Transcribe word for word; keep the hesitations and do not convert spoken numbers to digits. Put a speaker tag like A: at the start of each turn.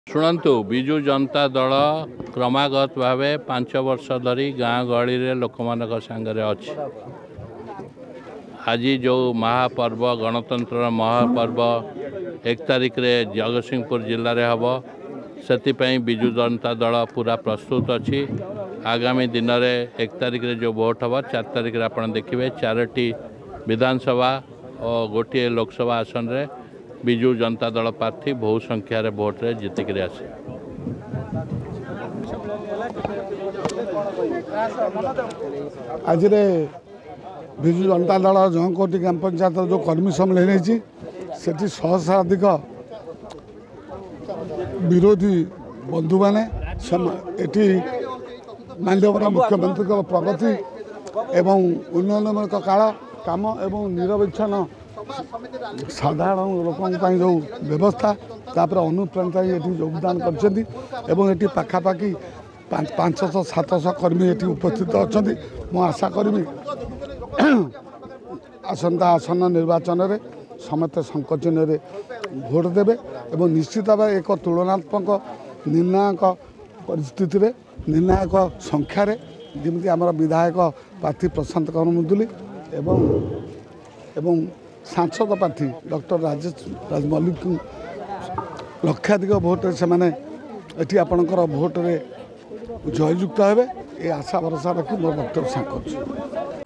A: शुणु विजु जनता दल क्रमागत भाव पांच वर्ष धरी गाँ गहली लोक मान सांगरे अच्छी आज जो महापर्व गणतंत्र महापर्व एक तारिख रे जगतसिंहपुर जिले में हम से विजु जनता दल पूरा प्रस्तुत अच्छी आगामी दिन में एक तारिख रे जो भोट हम चार तारिख रे आपन देखिए चारोटी विधानसभा और गोटे लोकसभा आसन रे विजु जनता दल प्रार्थी बहु संख्यार भोट रे जीतिक आसे।
B: आज विजु जनता दल जौकोटी ग्राम पंचायत जो कर्मी सम्मेलन से सहस्राधिक विरोधी बंधु मैंने माननीय मुख्यमंत्री प्रगति एवं उन्नयनमूलक काल काम एवं निरविच्छन साधारण लोकों जो व्यवस्था तापर अनुप्राणित ये योगदान कर पाखापाखि पांचश सातश कर्मी ये उपस्थित अच्छा मु आशा करी आसंता आसन निर्वाचन में समस्त संकोचन भोट देवे और निश्चित भाव एक तुलनात्मक निर्णायक परिस्थिति रे निर्णायक संख्यार जमी आम विधायक प्रार्थी प्रशांत करमुदुली एवं एवं सांसद प्रार्थी डॉक्टर राजेश राज मल्लिक लक्षाधिक भोट से मैंने एटी आपणकर भोट रे जययुक्त हे ये आशा भरोसा रखी मोर वक्तव्य सांग कर।